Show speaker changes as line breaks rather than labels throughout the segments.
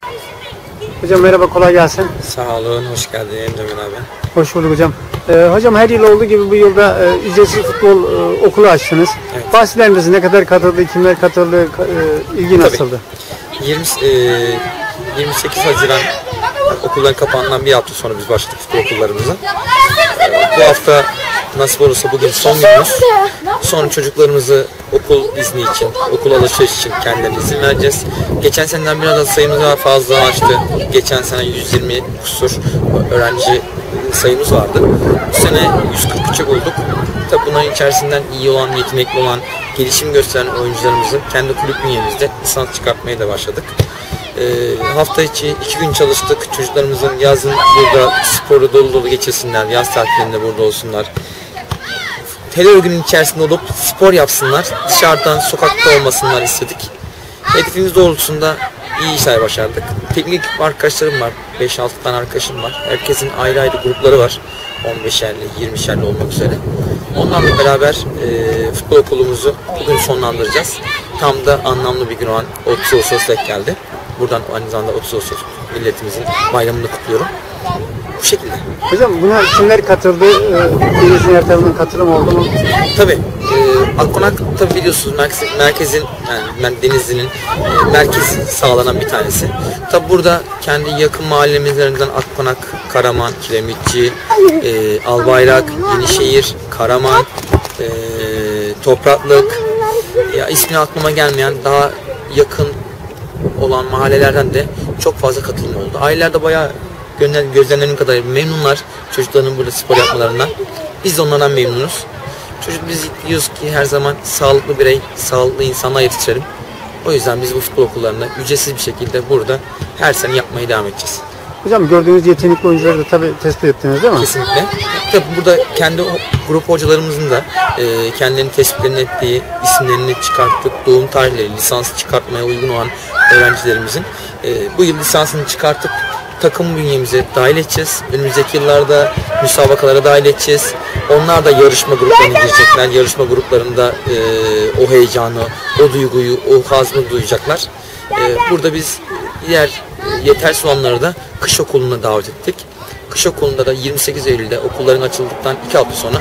Hocam merhaba, kolay gelsin.
Sağ olun, hoş geldin Emin abi.
Hoş bulduk hocam. Hocam her yıl olduğu gibi bu yılda ücretsiz futbol okulu açtınız.
Evet.
Bahseder misiniz? Ne kadar katıldı, kimler katıldı, ilgi nasıldı?
28 Haziran okulların kapağından bir hafta sonra biz başladık futbol okullarımıza. Bu hafta nasip olursa bugün son günümüz. Sonra çocuklarımızı okul izni için, okul alışveriş için kendilerine izin vereceğiz. Geçen seneden biraz da sayımız daha fazla arttı. Geçen sene 120 kusur öğrenci sayımız vardı. Bu sene 143'e bulduk. Tabi bunların içerisinden iyi olan, yetenekli olan, gelişim gösteren oyuncularımızın kendi kulüp bünyemizde lisans çıkartmaya da başladık. Hafta içi 2 gün çalıştık. Çocuklarımızın yazın burada sporu dolu dolu geçirsinler, yaz tatilinde burada olsunlar. Hele örgünün içerisinde olup spor yapsınlar, dışarıdan, sokakta olmasınlar istedik. Hedefimiz doğrultusunda iyi işler başardık. Teknik arkadaşlarım var, 5-6 tane arkadaşım var. Herkesin ayrı ayrı grupları var, 15'erli, 20'şerli olmak üzere. Onlarla beraber futbol okulumuzu bugün sonlandıracağız. Tam da anlamlı bir gün olan 30 Ağustos denk geldi. Buradan aynı zamanda 30 Ağustos milletimizin bayramını kutluyorum. Bu şekilde.
Hocam buna kimler katıldı? Denizli'nin her tarafından katılım oldu mu?
Tabii. Akkonak tabii biliyorsunuz merkezin, yani Denizli'nin merkez sağlanan bir tanesi. Tabii burada kendi yakın mahallemizlerinden Akkonak, Karaman, Kiremitçi, Albayrak, Yenişehir, Karaman, Topraklık, ya ismini aklıma gelmeyen daha yakın olan mahallelerden de çok fazla katılım oldu. Aileler de bayağı gözlemlediğim kadarıyla memnunlar çocuklarının burada spor yapmalarından. Biz de onlardan memnunuz. Biz diyoruz ki her zaman sağlıklı birey, sağlıklı insanlar yetiştirelim. O yüzden biz bu futbol okullarında ücretsiz bir şekilde burada her sene yapmaya devam edeceğiz.
Hocam gördüğünüz yetenekli oyuncuları da tabii tespit ettiniz değil mi?
Kesinlikle. Tabii burada kendi grup hocalarımızın da kendilerini tespitlerini ettiği, isimlerini çıkarttık, doğum tarihleri, lisans çıkartmaya uygun olan öğrencilerimizin bu yıl lisansını çıkartıp takım bünyemize dahil edeceğiz. Önümüzdeki yıllarda müsabakalara dahil edeceğiz. Onlar da yarışma gruplarına girecekler. Yarışma gruplarında o heyecanı, o duyguyu, o hazmı duyacaklar. Burada biz diğer yetersiz olanları da kış okuluna davet ettik. Kış okulunda da 28 Eylül'de okulların açıldıktan 2 hafta sonra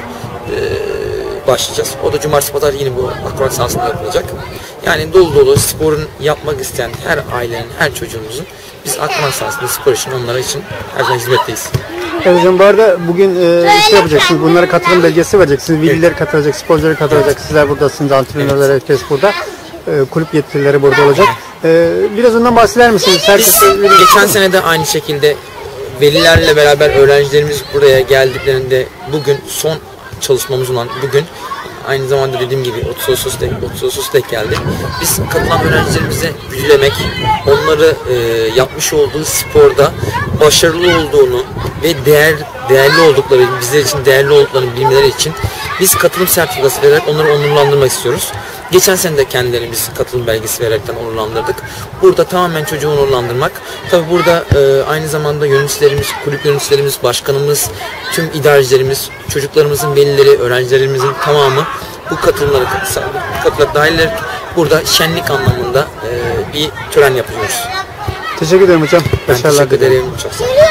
başlayacağız. O da cumartesi pazar yine bu akrobat sahasında yapılacak. Yani dolu dolu sporun yapmak isteyen her ailenin, her çocuğumuzun biz akrobat sahasında spor için onlara için her zaman hizmetteyiz.
Evet hocam, bu arada bugün şey yapacaksınız, bunlara katılım belgesi vereceksiniz, veliler katılacak, sporcular katılacak, sizler buradasınız, antrenörler, herkes burada, kulüp yetkilileri burada olacak. Biraz ondan bahseder misiniz?
Geçen sene de aynı şekilde velilerle beraber öğrencilerimiz buraya geldiklerinde bugün son çalışmamız olan bugün aynı zamanda dediğim gibi 30 Ağustos denk geldi. Biz katılan öğrencilerimize güdülemek, onları yapmış olduğu sporda başarılı olduğunu ve değerli oldukları, bizler için değerli olduklarını bilmeleri için biz katılım sertifikası vererek onları onurlandırmak istiyoruz. Geçen sene de kendilerini biz katılım belgesi vererekten onurlandırdık. Burada tamamen çocuğu onurlandırmak. Tabi burada aynı zamanda yöneticilerimiz, kulüp yöneticilerimiz, başkanımız, tüm idarecilerimiz, çocuklarımızın velileri, öğrencilerimizin tamamı bu katılımlara dahiller. Burada şenlik anlamında bir tören yapıyoruz.
Teşekkür ederim hocam.
Ben teşekkür ederim. Çok sağ olun.